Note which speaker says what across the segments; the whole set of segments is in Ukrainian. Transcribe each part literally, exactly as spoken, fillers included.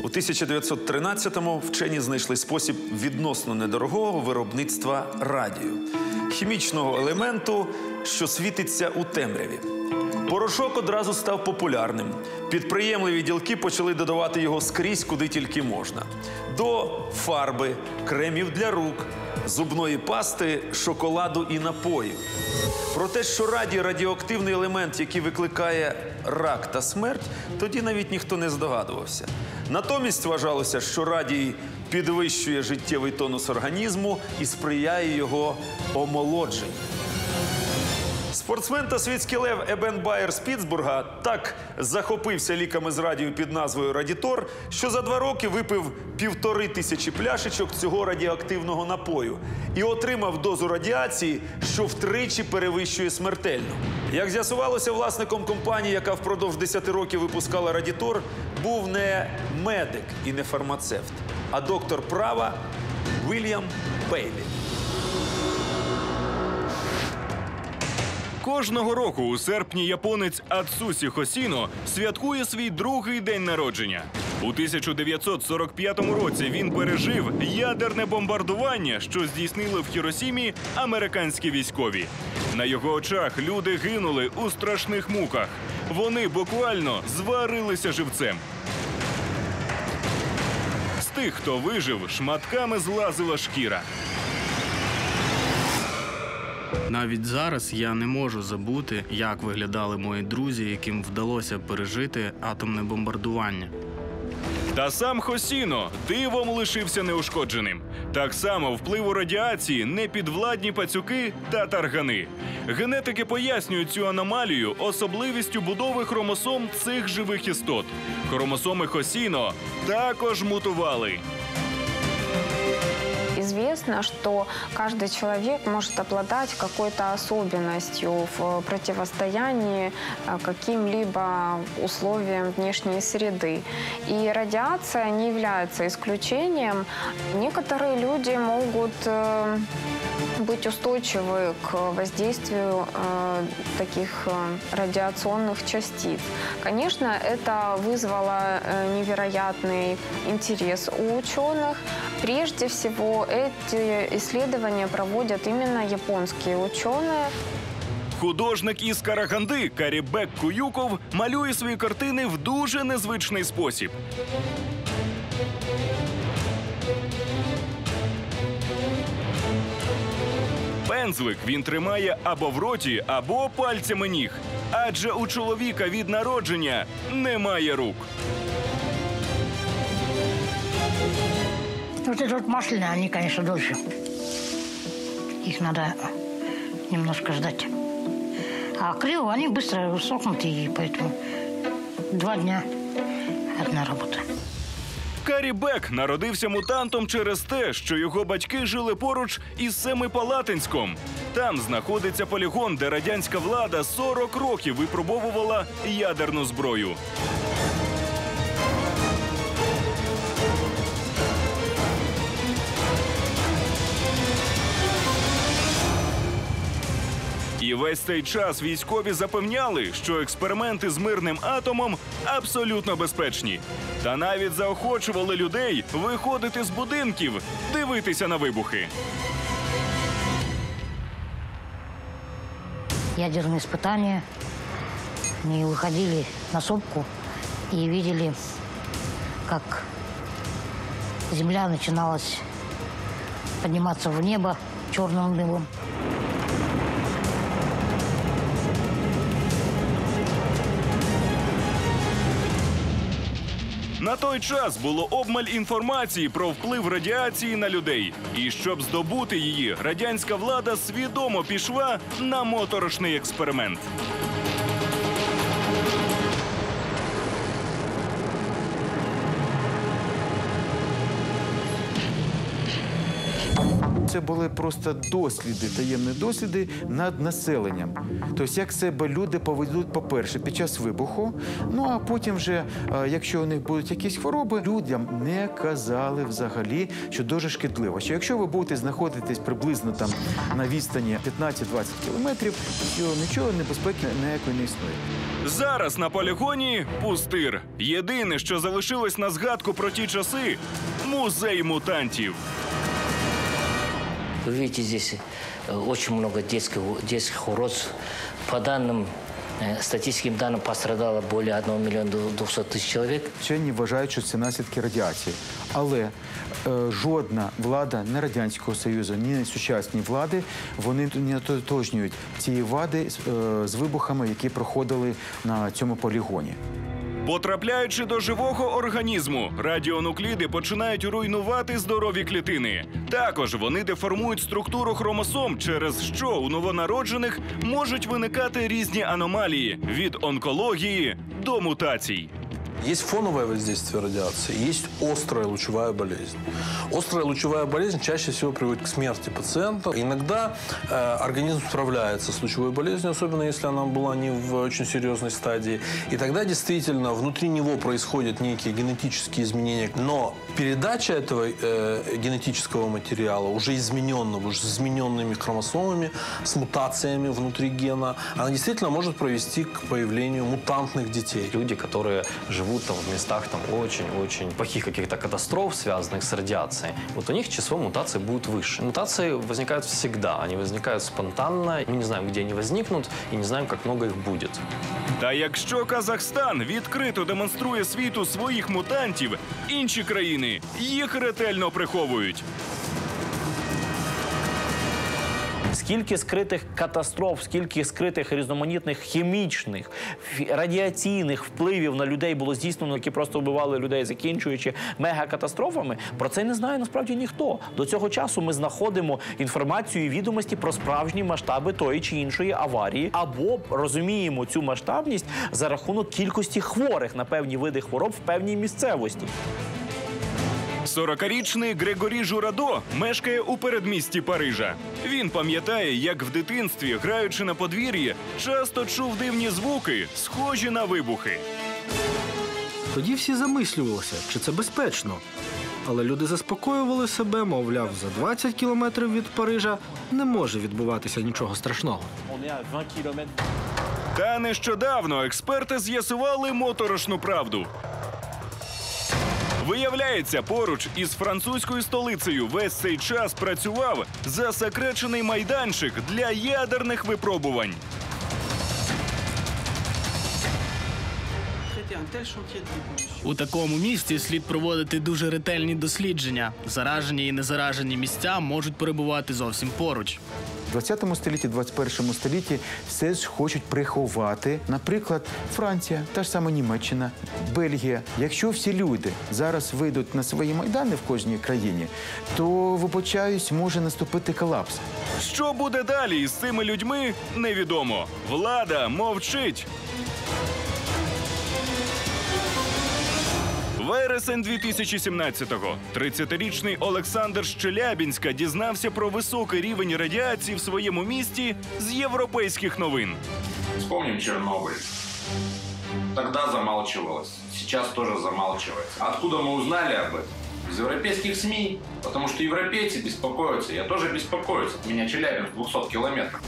Speaker 1: тисяча дев'ятсот тринадцятому вчені знайшли спосіб відносно недорогого виробництва радію – хімічного елементу, що світиться у темряві. Порошок одразу став популярним. Підприємливі ділки почали додавати його скрізь, куди тільки можна. До фарби, кремів для рук, зубної пасти, шоколаду і напоїв. Про те, що радій – радіоактивний елемент, який викликає рак та смерть, тоді навіть ніхто не здогадувався. Натомість вважалося, що радій підвищує життєвий тонус організму і сприяє його омолодженню. Спортсмен та світський лев Ебен Байер з Піттсбурга так захопився ліками з радію під назвою «Радітор», що за два роки випив півтори тисячі пляшечок цього радіоактивного напою і отримав дозу радіації, що втричі перевищує смертельну. Як з'ясувалося, власником компанії, яка впродовж десяти років випускала «Радітор», був не медик і не фармацевт, а доктор права Вільям Бейлі.
Speaker 2: Кожного року у серпні японець Ацусі Хосіно святкує свій другий день народження. У тисяча дев'ятсот сорок п'ятому році він пережив ядерне бомбардування, що здійснили в Хіросімі американські військові. На його очах люди гинули у страшних муках. Вони буквально зварилися живцем. З тих, хто вижив, шматками злазила шкіра.
Speaker 3: Навіть зараз я не можу забути, як виглядали мої друзі, яким вдалося пережити атомне бомбардування.
Speaker 2: Та сам Хосіно дивом лишився неушкодженим. Так само впливу радіації непідвладні пацюки та таргани. Генетики пояснюють цю аномалію особливістю будови хромосом цих живих істот. Хромосоми Хосіно також мутували.
Speaker 4: Известно, что каждый человек может обладать какой-то особенностью в противостоянии каким-либо условиям внешней среды. И радиация не является исключением. Некоторые люди могут быть устойчивы к воздействию э, таких э, радиационных частиц. Конечно, это вызвало э, невероятный интерес у ученых. Прежде всего, эти исследования проводят именно японские ученые.
Speaker 2: Художник із Караганди Карібек Куюков малює свої картини в дуже незвичний спосіб. Пензлик він тримає або в роті, або пальцями ніг. Адже у чоловіка від народження немає рук.
Speaker 5: Вот это вот масляные, они, конечно, дольше. Их надо немножко ждать. А акрил, они быстро сохнут, и поэтому два дня одна работа.
Speaker 2: Карібек народився мутантом через те, що його батьки жили поруч із Семипалатинськом. Там знаходиться полігон, де радянська влада сорок років випробовувала ядерну зброю. І весь цей час військові запевняли, що експерименти з мирним атомом абсолютно безпечні. Та навіть заохочували людей виходити з будинків, дивитися на вибухи.
Speaker 5: Ядерные испытания. Они выходили на сопку и видели, как земля начиналась подниматься в небо черным дымом.
Speaker 2: На той час було обмаль інформації про вплив радіації на людей. І щоб здобути її, радянська влада свідомо пішла на моторошний експеримент.
Speaker 1: Це
Speaker 6: це були просто досліди, таємні досліди над населенням. Тобто, як себе люди поведуть, по-перше, під час вибуху, ну а потім вже, якщо у них будуть якісь хвороби, людям не казали взагалі, що дуже шкідливо. Що якщо ви будете знаходитись приблизно там на відстані п'ятнадцять-двадцять кілометрів, то нічого небезпеки ніякої не існує.
Speaker 2: Зараз на полігоні пустир. Єдине, що залишилось на згадку про ті часи – музей мутантів.
Speaker 7: Вы видите, здесь очень много детских, детских уродств. По данным, статистическим данным, пострадало более одного миллиона двухсот тысяч человек.
Speaker 6: Вчені вважають, що це наслідки радіації. Але е, жодна влада, не Радянського Союзу, ні сучасні влади, вони не ототожнюють ці вади е, з вибухами, які проходили на цьому полігоні.
Speaker 2: Потрапляючи до живого організму, радіонукліди починають руйнувати здорові клітини. Також вони деформують структуру хромосом, через що у новонароджених можуть виникати різні аномалії – від онкології до мутацій.
Speaker 8: Есть фоновое воздействие радиации, есть острая лучевая болезнь. Острая лучевая болезнь чаще всего приводит к смерти пациента. Иногда э, организм справляется с лучевой болезнью, особенно если она была не в очень серьезной стадии. И тогда действительно внутри него происходят некие генетические изменения. Но передача этого э, генетического материала, уже измененного, уже с измененными хромосомами, с мутациями внутри гена, она действительно может привести к появлению мутантных детей.
Speaker 9: Люди, которые живут там в местах там очень-очень плохих каких-то катастроф, связанных с радиацией, вот у них число мутаций будет выше. Мутации возникают всегда, они возникают спонтанно, мы не знаем, где они возникнут, и не знаем, как много их будет.
Speaker 2: Та якщо Казахстан відкрито демонструє світу своїх мутантів, інші країни їх ретельно приховують.
Speaker 10: Скільки скритих катастроф, скільки скритих різноманітних хімічних, радіаційних впливів на людей було здійснено, які просто вбивали людей, закінчуючи мегакатастрофами, про це не знає насправді ніхто. До цього часу ми знаходимо інформацію і відомості про справжні масштаби тої чи іншої аварії, або розуміємо цю масштабність за рахунок кількості хворих на певні види хвороб в певній місцевості.
Speaker 2: сорокарічний Грегорі Журадо мешкає у передмісті Парижа. Він пам'ятає, як в дитинстві, граючи на подвір'ї, часто чув дивні звуки, схожі на вибухи.
Speaker 11: Тоді всі замислювалися, чи це безпечно. Але люди заспокоювали себе, мовляв, за двадцять кілометрів від Парижа не може відбуватися нічого страшного.
Speaker 2: Та нещодавно експерти з'ясували моторошну правду. Виявляється, поруч із французькою столицею весь цей час працював засекречений майданчик для ядерних випробувань.
Speaker 3: У такому місці слід проводити дуже ретельні дослідження. Заражені і незаражені місця можуть перебувати зовсім поруч.
Speaker 6: В двадцятому столітті, двадцять першому столітті все ж хочуть приховати, наприклад, Франція, та ж сама Німеччина, Бельгія. Якщо всі люди зараз вийдуть на свої майдани в кожній країні, то, вибачаюсь, може наступити колапс.
Speaker 2: Що буде далі із цими людьми, невідомо. Влада мовчить. Вересень дві тисячі сімнадцятого. тридцятирічний Олександр з Челябінська дізнався про високий рівень радіації в своєму місті з європейських новин.
Speaker 12: Вспомним Чернобыль. Тогда замалчивалось, сейчас тоже замалчивается. Откуда мы узнали об этом? Из европейских СМИ. Потому что европейцы беспокоятся, я тоже беспокоюсь. От меня Челябинск в двухстах километрах.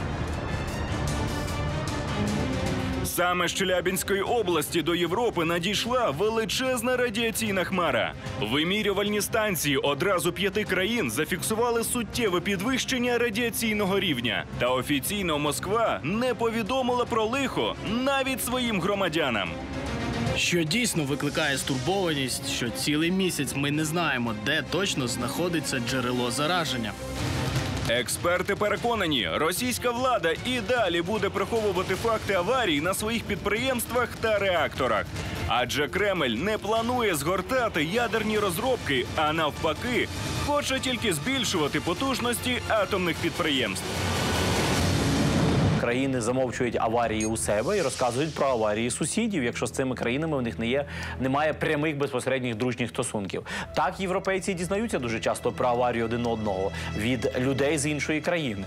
Speaker 2: Саме з Челябінської області до Європи надійшла величезна радіаційна хмара. Вимірювальні станції одразу п'яти країн зафіксували суттєве підвищення радіаційного рівня. Та офіційно Москва не повідомила про лихо навіть своїм громадянам.
Speaker 3: Що дійсно викликає стурбованість, що цілий місяць ми не знаємо, де точно знаходиться джерело зараження.
Speaker 2: Експерти переконані, російська влада і далі буде приховувати факти аварій на своїх підприємствах та реакторах. Адже Кремль не планує згортати ядерні розробки, а навпаки, хоче тільки збільшувати потужності атомних підприємств.
Speaker 10: країни замовчують аварії у себе і розказують про аварії сусідів, якщо з цими країнами у них не є, немає прямих безпосередніх дружніх стосунків. Так європейці дізнаються дуже часто про аварію один одного від людей з іншої країни.